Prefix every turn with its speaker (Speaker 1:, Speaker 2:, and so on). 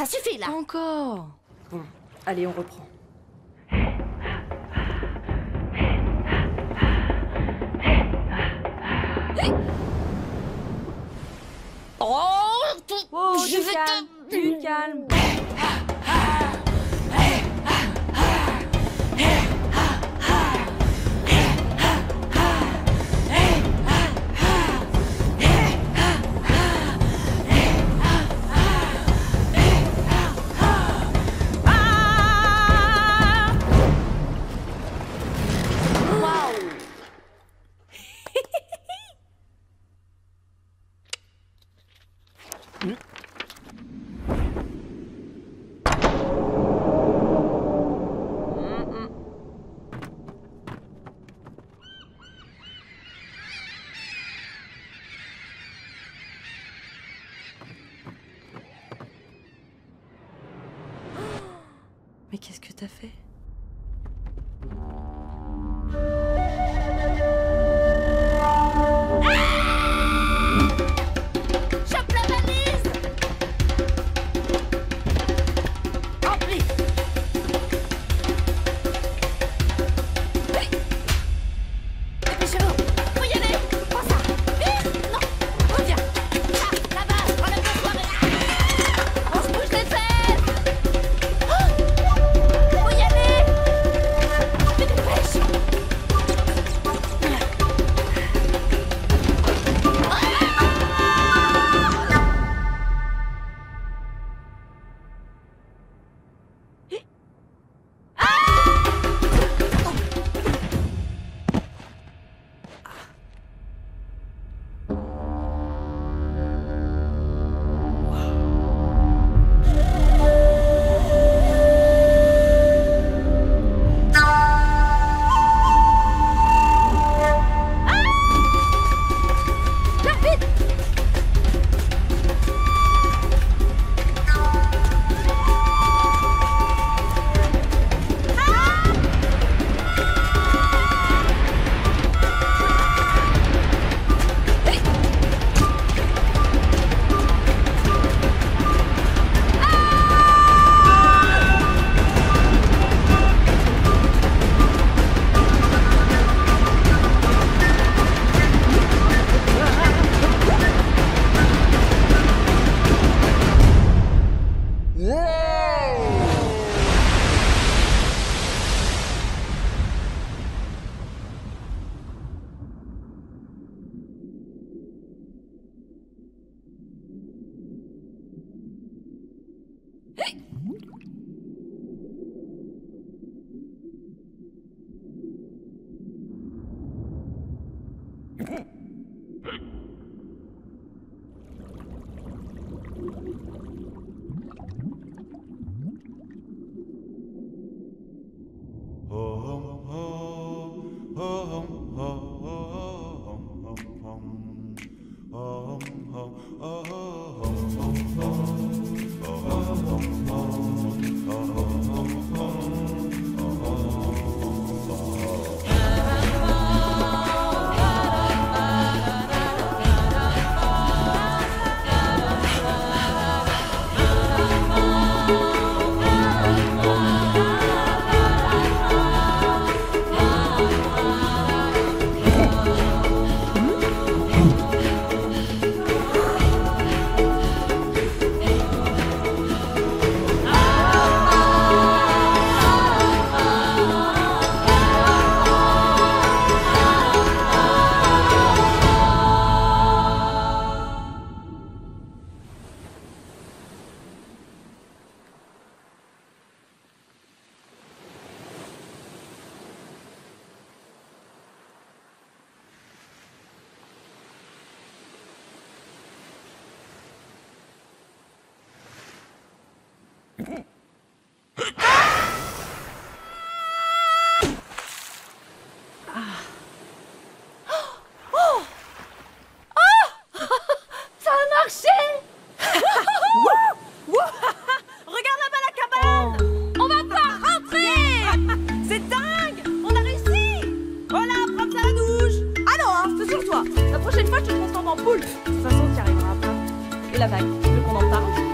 Speaker 1: suffit là.
Speaker 2: Encore. Bon, allez, on reprend.
Speaker 1: Oh,
Speaker 2: je vais te... Plus calme. Mais qu'est-ce que t'as fait?
Speaker 1: Chope la valise. Rempli. Oui. Dépêchez-vous. Faut y aller. Prends ça. Vite. Non. Reviens. Là, là-bas. Relève-toi. On se bouge les fesses. Faut y aller. Mais dépêche.
Speaker 2: La prochaine fois, je te transforme en poule. De toute façon, tu n'y arriveras pas. Et la vague, tu veux qu'on en parle?